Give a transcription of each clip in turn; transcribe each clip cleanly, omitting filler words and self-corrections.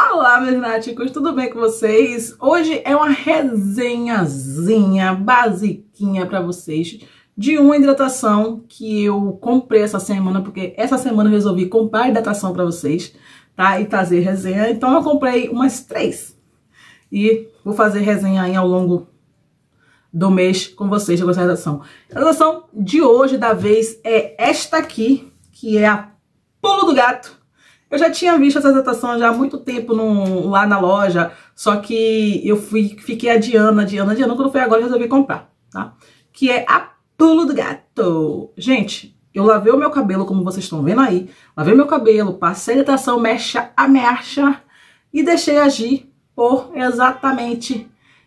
Olá, meus náticos, tudo bem com vocês? Hoje é uma resenhazinha basiquinha para vocês de uma hidratação que eu comprei essa semana, porque essa semana eu resolvi comprar hidratação para vocês, tá? E trazer resenha, então eu comprei umas 3 e vou fazer resenha aí ao longo do mês com vocês de hidratação. A hidratação de hoje, da vez, é esta aqui, que é a Pulo do Gato. Eu já tinha visto essa hidratação já há muito tempo lá na loja, só que eu fiquei adiando. Quando foi agora eu resolvi comprar, tá? Que é a Pulo do Gato. Gente, eu lavei o meu cabelo, como vocês estão vendo aí. Lavei meu cabelo, passei a hidratação mecha a mecha e deixei agir por exatamente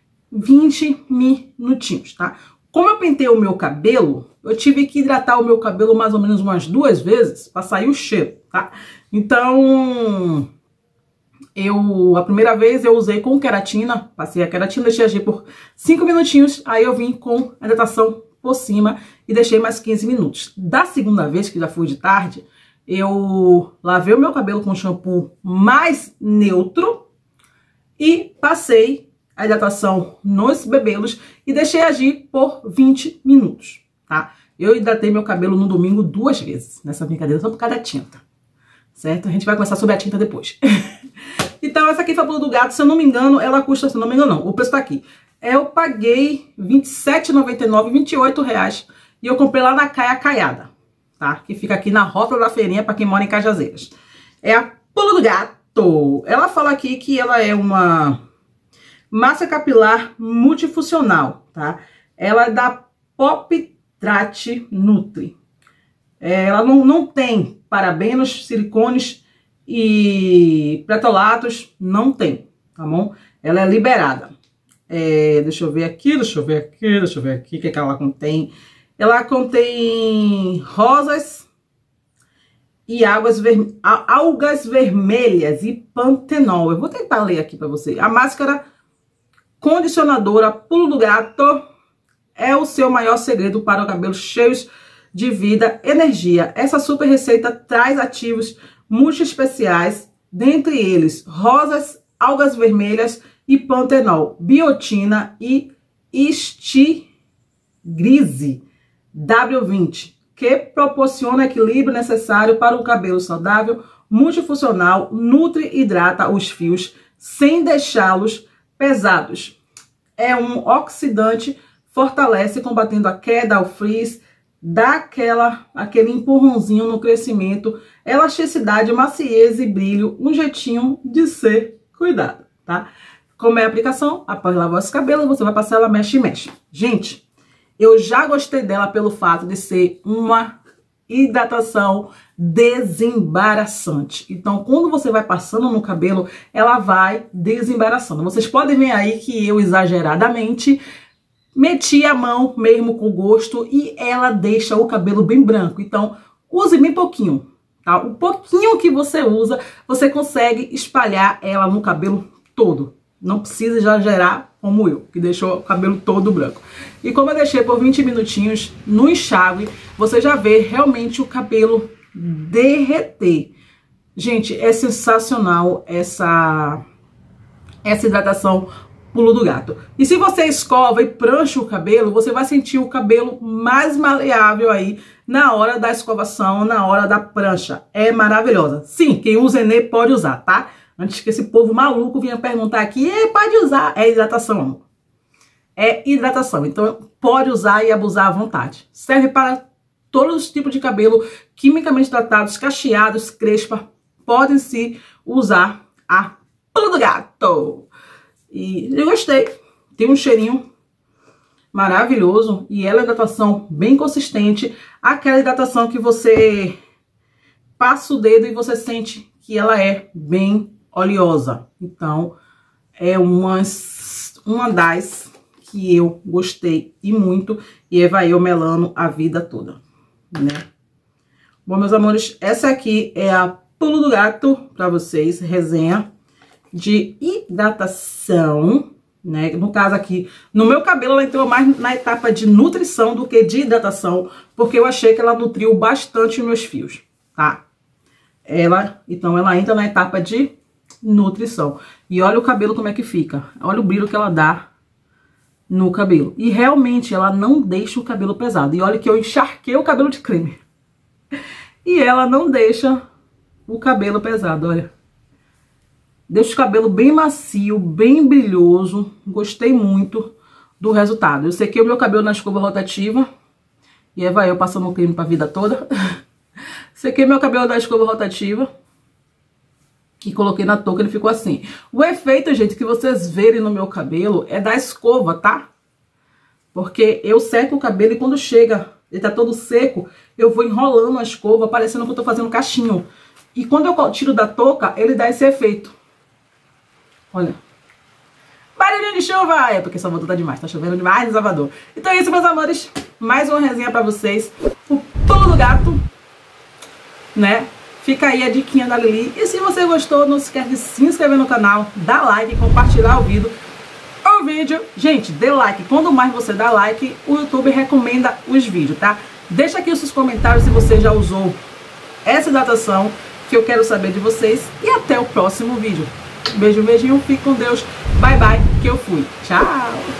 20 minutinhos, tá? Como eu pentei o meu cabelo, eu tive que hidratar o meu cabelo mais ou menos umas 2 vezes para sair o cheiro, tá? Então, a primeira vez eu usei com queratina, passei a queratina, deixei agir por 5 minutinhos, aí eu vim com a hidratação por cima e deixei mais 15 minutos. Da segunda vez, que já foi de tarde, eu lavei o meu cabelo com shampoo mais neutro e passei a hidratação nos bebelos e deixei agir por 20 minutos, tá? Eu hidratei meu cabelo no domingo 2 vezes, nessa brincadeira, só por causa da tinta, certo? A gente vai conversar sobre a tinta depois. Então, essa aqui foi a Pulo do Gato, se eu não me engano, ela custa, se eu não me engano não, o preço tá aqui. Eu paguei R$ 27,99, R$ 28 reais, e eu comprei lá na Caia Caiada, tá? Que fica aqui na Rota da Feirinha, pra quem mora em Cajazeiras. É a Pulo do Gato. Ela fala aqui que ela é uma massa capilar multifuncional, tá? Ela é da Pop Trate Nutri. Ela não tem parabenos, silicones e pretolatos, não tem, tá bom? Ela é liberada. Deixa eu ver aqui, o que ela contém. Ela contém rosas e algas vermelhas e pantenol. Eu vou tentar ler aqui pra você. A máscara condicionadora Pulo do Gato é o seu maior segredo para cabelos cheios de vida, energia. Essa super receita traz ativos multi-especiais, dentre eles rosas, algas vermelhas e pantenol, biotina e estigrise W20, que proporciona equilíbrio necessário para um cabelo saudável, multifuncional, nutre e hidrata os fios sem deixá-los pesados. É um oxidante, fortalece combatendo a queda, o frizz, dá aquele empurrãozinho no crescimento, elasticidade, maciez e brilho, um jeitinho de ser cuidado, tá? Como é a aplicação? Após lavar os cabelos, você vai passar ela mexe e mexe. Gente, eu já gostei dela pelo fato de ser uma hidratação desembaraçante. Então, quando você vai passando no cabelo, ela vai desembaraçando. Vocês podem ver aí que eu exageradamente meti a mão mesmo com gosto e ela deixa o cabelo bem branco. Então, use bem pouquinho, tá? O pouquinho que você usa, você consegue espalhar ela no cabelo todo. Não precisa exagerar como eu, que deixou o cabelo todo branco. E como eu deixei por 20 minutinhos no enxágue, você já vê realmente o cabelo derreter. Gente, é sensacional essa hidratação Pulo do Gato. E se você escova e prancha o cabelo, você vai sentir o cabelo mais maleável aí na hora da escovação, na hora da prancha. É maravilhosa. Sim, quem usa Enê pode usar, tá? Antes que esse povo maluco venha perguntar aqui, pode usar. É hidratação, amor. É hidratação. Então, pode usar e abusar à vontade. Serve para todos os tipos de cabelo quimicamente tratados, cacheados, crespa. Podem se usar a Pulo do Gato. E eu gostei. Tem um cheirinho maravilhoso. E ela é hidratação bem consistente. Aquela hidratação que você passa o dedo e você sente que ela é bem oleosa. Então, é uma das que eu gostei e muito. E vai eu melando a vida toda, né? Bom, meus amores, essa aqui é a Pulo do Gato para vocês. Resenha de hidratação, né? No caso aqui, no meu cabelo, ela entrou mais na etapa de nutrição do que de hidratação, porque eu achei que ela nutriu bastante os meus fios, tá? Então ela entra na etapa de nutrição. E olha o cabelo como é que fica. Olha o brilho que ela dá no cabelo. E realmente ela não deixa o cabelo pesado. E olha que eu encharquei o cabelo de creme. E ela não deixa o cabelo pesado, olha. Deixa o cabelo bem macio, bem brilhoso. Gostei muito do resultado. Eu sequei o meu cabelo na escova rotativa. E aí vai eu passando o creme pra vida toda. Sequei meu cabelo na escova rotativa. E coloquei na touca, ele ficou assim. O efeito, gente, que vocês verem no meu cabelo é da escova, tá? Porque eu seco o cabelo e quando chega, ele tá todo seco, eu vou enrolando a escova, parecendo que eu tô fazendo cachinho. E quando eu tiro da touca, ele dá esse efeito. Olha. Barulhinho de chuva! É porque Salvador tá demais, tá chovendo demais em Salvador. Então é isso, meus amores. Mais uma resenha pra vocês. O pulo do gato, né? Fica aí a diquinha da Lili. E se você gostou, não se esquece de se inscrever no canal, dar like, compartilhar o vídeo. Gente, dê like. Quando mais você dá like, o YouTube recomenda os vídeos, tá? Deixa aqui os seus comentários se você já usou essa hidratação, que eu quero saber de vocês. E até o próximo vídeo. Beijo, beijinho, fique com Deus. Bye, bye, que eu fui. Tchau!